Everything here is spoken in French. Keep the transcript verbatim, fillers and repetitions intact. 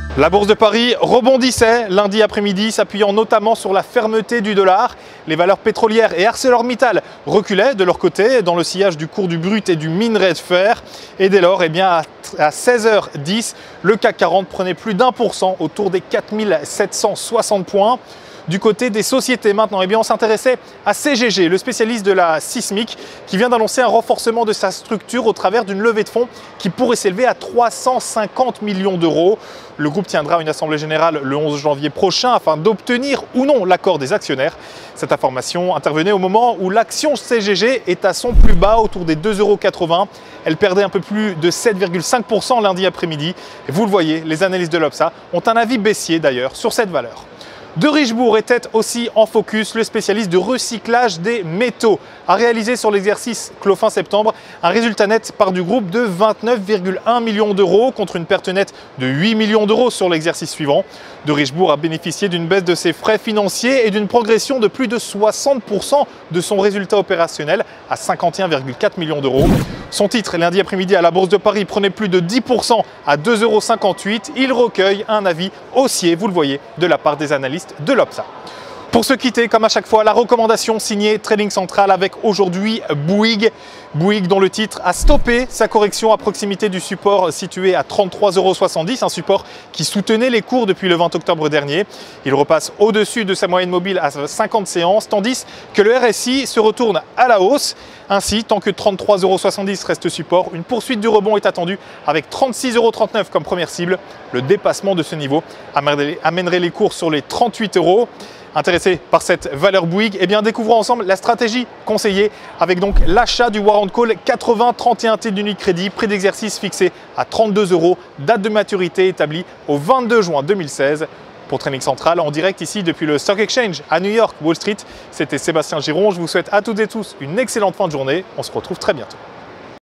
La bourse de Paris rebondissait lundi après-midi, s'appuyant notamment sur la fermeté du dollar. Les valeurs pétrolières et ArcelorMittal reculaient de leur côté dans le sillage du cours du brut et du minerai de fer. Et dès lors, eh bien, à seize heures dix, le C A C quarante prenait plus d'un pour cent autour des quatre mille sept cent soixante points. Du côté des sociétés maintenant, eh bien on s'intéressait à C G G, le spécialiste de la sismique, qui vient d'annoncer un renforcement de sa structure au travers d'une levée de fonds qui pourrait s'élever à trois cent cinquante millions d'euros. Le groupe tiendra une assemblée générale le onze janvier prochain afin d'obtenir ou non l'accord des actionnaires. Cette information intervenait au moment où l'action C G G est à son plus bas, autour des deux euros quatre-vingts. Elle perdait un peu plus de sept virgule cinq pour cent lundi après-midi. Et vous le voyez, les analystes de l'Obsa ont un avis baissier d'ailleurs sur cette valeur. De Richebourg était aussi en focus, le spécialiste de recyclage des métaux a réalisé sur l'exercice clos fin septembre un résultat net part du groupe de vingt-neuf virgule un millions d'euros contre une perte nette de huit millions d'euros sur l'exercice suivant. De Richebourg a bénéficié d'une baisse de ses frais financiers et d'une progression de plus de soixante pour cent de son résultat opérationnel à cinquante et un virgule quatre millions d'euros. Son titre lundi après-midi à la Bourse de Paris prenait plus de dix pour cent à deux euros cinquante-huit. Il recueille un avis haussier, vous le voyez, de la part des analystes de l'Obsa. Pour se quitter, comme à chaque fois, la recommandation signée Trading Central avec aujourd'hui Bouygues. Bouygues dont le titre a stoppé sa correction à proximité du support situé à trente-trois euros soixante-dix, un support qui soutenait les cours depuis le vingt octobre dernier. Il repasse au-dessus de sa moyenne mobile à cinquante séances, tandis que le R S I se retourne à la hausse. Ainsi, tant que trente-trois euros soixante-dix reste support, une poursuite du rebond est attendue avec trente-six euros trente-neuf comme première cible. Le dépassement de ce niveau amènerait les cours sur les trente-huit euros. Intéressé par cette valeur Bouygues, eh bien découvrons ensemble la stratégie conseillée avec donc l'achat du warrant call quatre-vingts trente et un T d'Unicredit, prix d'exercice fixé à trente-deux euros, date de maturité établie au vingt-deux juin deux mille seize. Pour Trading Central, en direct ici depuis le Stock Exchange à New York, Wall Street, c'était Sébastien Giron. Je vous souhaite à toutes et tous une excellente fin de journée. On se retrouve très bientôt.